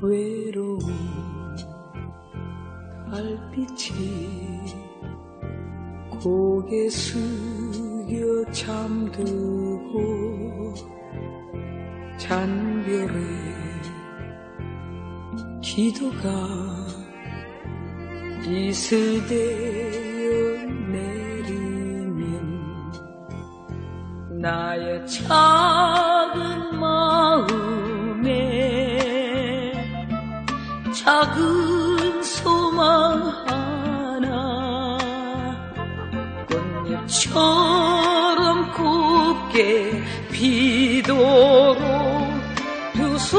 외로운 달빛이 고개 숙여 잠들고 잔별의 기도가 이슬되어 내리면 나의 작은 마음에 작은 소망 하나 꽃잎처럼 곱게 피도록 두 손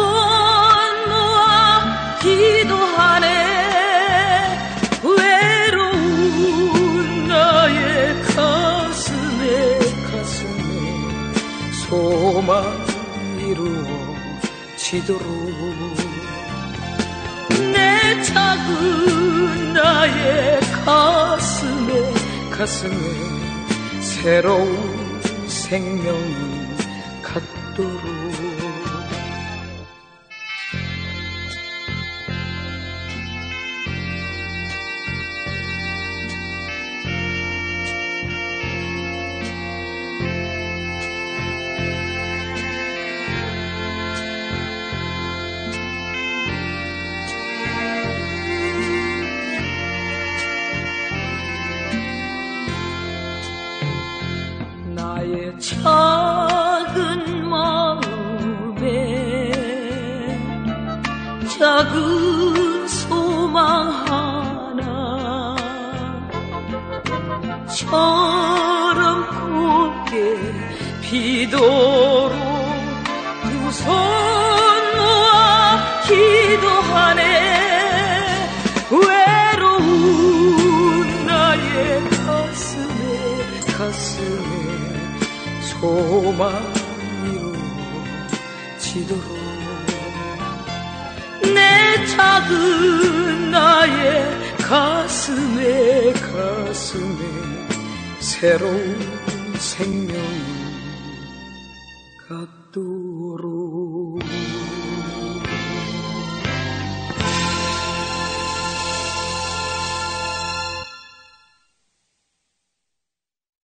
모아 기도하네. 외로운 나의 가슴에 소망 이루어지도록 내 작은 나의 가슴에 새로운 생명을 갖도록. 나의 작은 마음에 작은 소망 하나 처럼 곱게 피도록 두 손 모아 기도하네. 외로운 나의 가슴에 소망 이루어지도록 내 작은 나의 가슴에 새로운 생명을 갖도록.